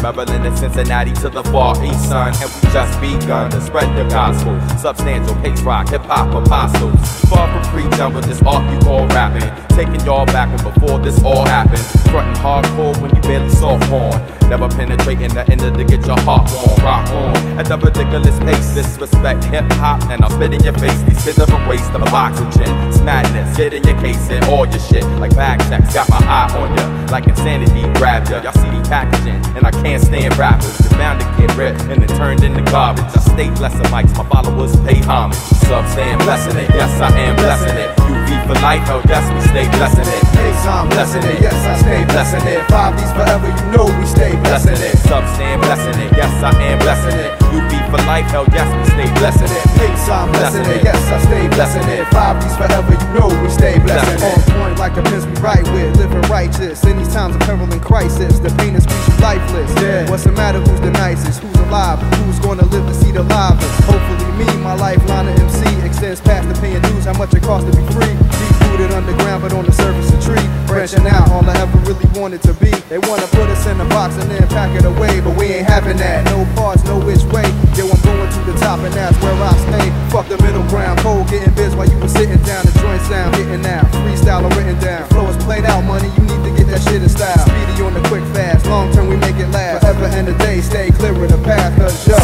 Maryland and Cincinnati to the far east, son. And we just begun to spread the gospel. Substantial, pace rock, hip-hop apostles. Far from preaching with this art you call rapping. Taking y'all back when before this all happened. Frontin' hardcore when you barely soft porn. Never penetrating the end to get your heart warm. Rock on at the ridiculous pace. Disrespect hip-hop and I'll spit in your face. These kids are a waste of oxygen. It's madness, get in your case and all your shit. Like bag checks, got my eye on ya. Like insanity grabbed ya. Y'all see the packaging and I can't stand rappers. You're bound to get ripped and then turned into garbage. I stay blessing mics, my followers pay homage. Sub stand blessing it, yes I am blessing it. UV for life, oh yes we stay blessing it. Ace, I'm blessing it, yes I stay blessing it. 5D's forever, you know we stay blessing it. Sub stand blessing it, yes I am blessing it. UV for life, hell yes we stay blessing it. Ace, I'm blessing it, yes I stay blessing it. 5D's forever, you know we stay blessing it. On point like the pins we write with, living righteous. In these times of peril and crisis, the pain is squeezing lifeless. Yeah. What's the matter, who's the nicest? Who's alive? Who's gonna live to see the livest? Hopefully me, my lifeline of MC extends past the paying dues, how much it costs to be free. Deep rooted underground, but on the surface a tree. Branching out, all I ever really wanted to be. They wanna put us in a box and then pack it away, but we ain't having that. No parts, no which way. Yo, I'm going to the top and that's where I stay. Fuck the middle ground, cold getting biz while you were sitting down. The joint sound hitting now, freestyle or written down. Flow is played out, money, you need to get that shit in style. Speedy on the quick fast, long term we make it last. Forever and a day, stay clear of the path, cause yo.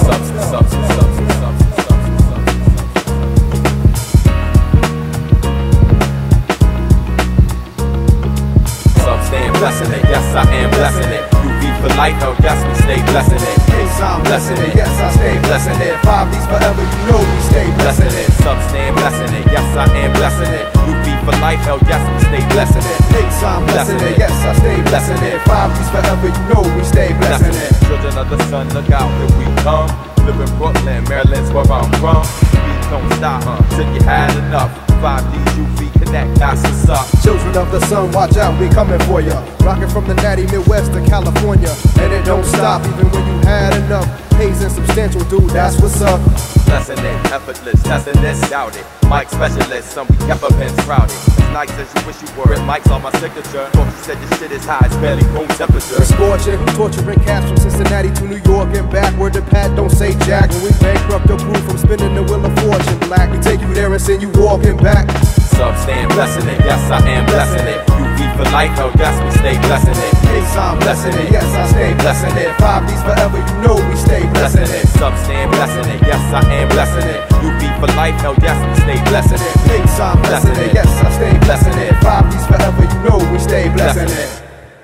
Blessing it, yes I am blessing it. UV for life, oh yes we stay blessing it. Ace, I'm blessing it, yes I stay blessing it. 5D's forever, you know we stay blessing it. Sub stand blessing it, yes I am blessing it. UV for life, oh yes we stay blessing it. Ace, I'm blessing it, yes I stay blessing it. 5D's forever, you know we stay blessing it. Children of the sun, look out, here we come. Live in Brooklyn, Maryland's where I'm from. Beat don't stop till you had enough. 5D's UV connect, that's what's up. Children of the sun, watch out, we coming for ya. Rockin' from the natty Midwest to California, and it don't stop even when you had enough. Haze and substantial, dude, that's what's up. Blessing it, effortless, testing this, doubt it. Mic specialist, some we kept up and sprouted. As nice as you wish you were, it mics on my signature. Thought you said your shit is high, it's barely room temperature. Scorching, torturing cats from Cincinnati to New York and back. Word to Pat, don't say jack. When we bankrupt the crew from spinning the wheel of fortune black, we take you there and send you walking back. Sub stand blessing it, yes I am blessing it. UV for life, oh yes we stay blessing it. Ace, I'm blessing it, yes I stay blessing it. 5D's forever, you know we stay blessing it. Sub stand blessing it, yes I am blessing it. UV for life, oh yes we stay blessing it. Ace, I'm blessing it, yes I stay blessing it. 5D's forever, you know we stay blessing it.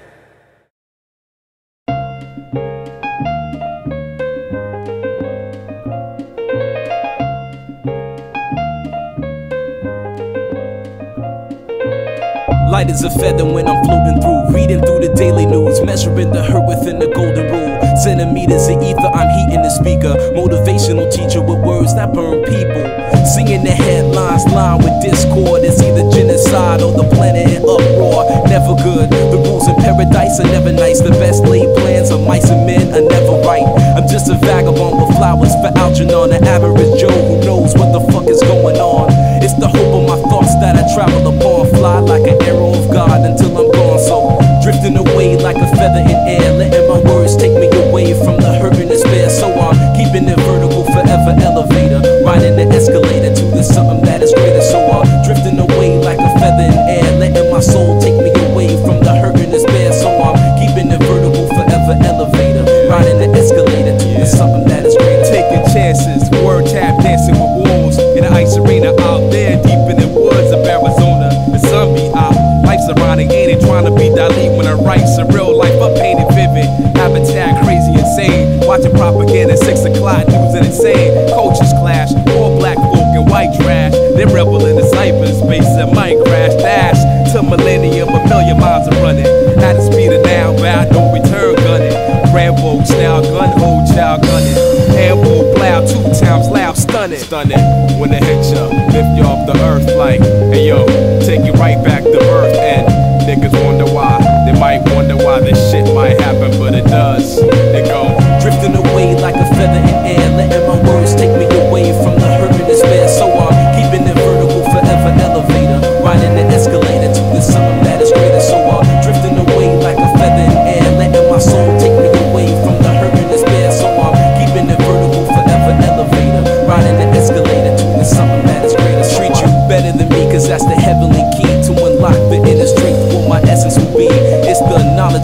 Light as a feather when I'm floating through, reading through the daily news, measuring the hurt within the golden rule. Centimeters of ether, I'm heating the speaker. Motivational teacher with words that burn people. Singing the headlines, line with discord. It's either genocide or the planet in uproar. Never good, the rules in paradise are never nice. The best laid plans of mice and men are never right. I'm just a vagabond with flowers for Algernon, an average Joe who knows what the fuck is going on. It's the hope of my thoughts that I travel upon. Fly like an arrow of God until I'm gone. So drifting away like a feather in air, letting my words take me away from the hurt and despair. So I'm keeping it vertical, forever elevator, riding the escalator to the something that is greater. So I'm drifting away like a feather in air, letting my soul take me away from the hurt and despair. So I'm keeping it vertical, forever elevator, riding the escalator to the something that is greater. Taking chances, word tap dancing with wolves in the ice arena out there deep in the woods of Arizona. The sun be out, life's ironic, ain't it? Trying to be Dali when I write some real life, I painted vivid. Habitat crazy, insane. Watching propaganda, 6 o'clock news and insane. Cultures clash, all black folk and white trash. They rebel in the cyberspace and might crash. Dash to millennium, a million miles are running. At the speed of now, bound no return gunning. Rambo, now gun, hold child gunning. Ambo, plow 2 times loud, stunning. Stunning when they hit ya, lift you off the earth like, hey yo, take you right back to earth. And niggas wonder why, they might wonder why this shit might happen, but it does. They go drifting away like a feather in air, letting my words take me away from the hurt and despair. So I'm keeping it vertical, forever elevator, riding the escalator to the something that is greater. So I'm drifting away like a feather in air, letting my soul take me away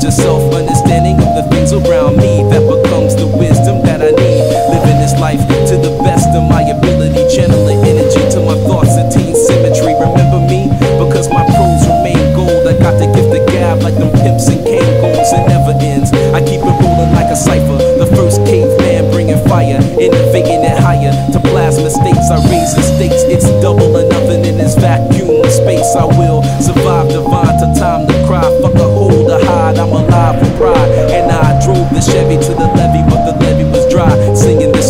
knowledge of self, understanding of the things around me, that becomes the wisdom that I need. Living this life to the best of my ability, channeling energy to my thoughts, attain symmetry. Remember me, because my prose remain gold. I got the gift of gab like them pimps and Cancons. It never ends, I keep it rolling like a cipher. The first caveman bringing fire, innovating it higher to plasma states. I raise the stakes, it's double or nothing in this vacuum space. I will survive divine to time to cry. Fuck a hold or hide, I'm alive with pride. And I drove the Chevy to the levee, but the levee was dry. Singing